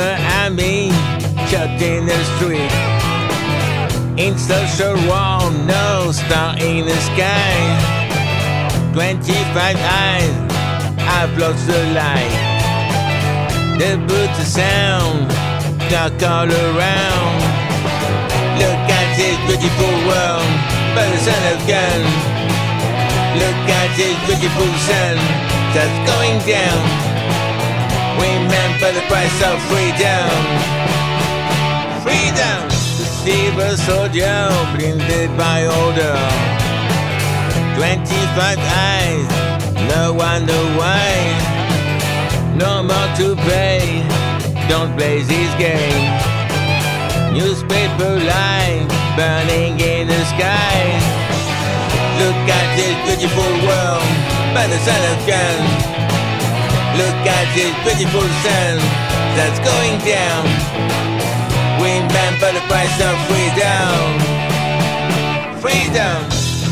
the army, shot in the street. In social war, no star in the sky. 25 eyes, I've lost the light. The boots sound, dark all around. Look at this beautiful world, by the sun of gun. Look at this beautiful sun that's going down. Remember the price of freedom. Freedom! The silver soldier blinded by order. 25 eyes, no wonder why. No more to pay, don't play this game. Newspaper line burning in the sky. Look at this beautiful world by the sun of gun. Look at this beautiful sun that's going down. Remember the price of freedom. Freedom.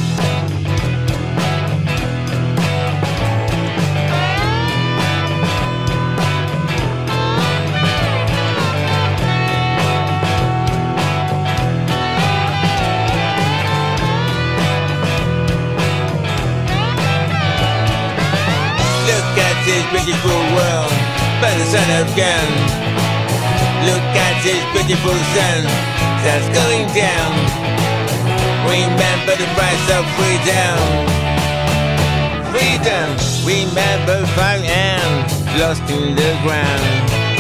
Look at this beautiful world by the sun of gun. Look at this beautiful sun that's going down. Remember the price of freedom. Freedom. Remember 5 hands lost in the ground.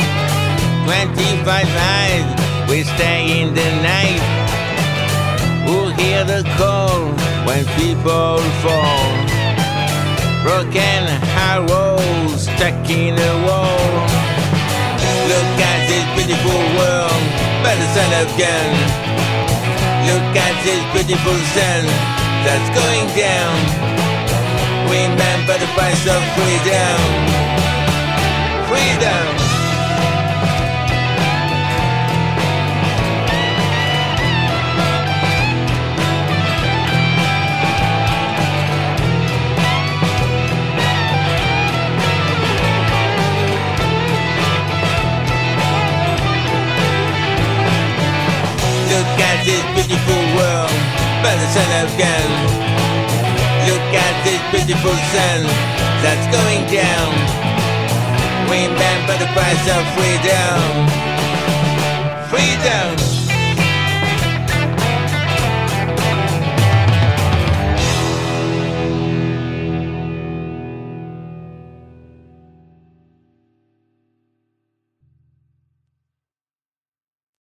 25 eyes will stay in the night. Who hear the call when people fall? Broken arrows stuck in a wall. Look at this beautiful world by the sun of gun. Look at this beautiful sun that's going down. Remember the price of freedom. Freedom. Look at this beautiful world by the sun of gun. Look at this beautiful sun that's going down. Remember the price of freedom.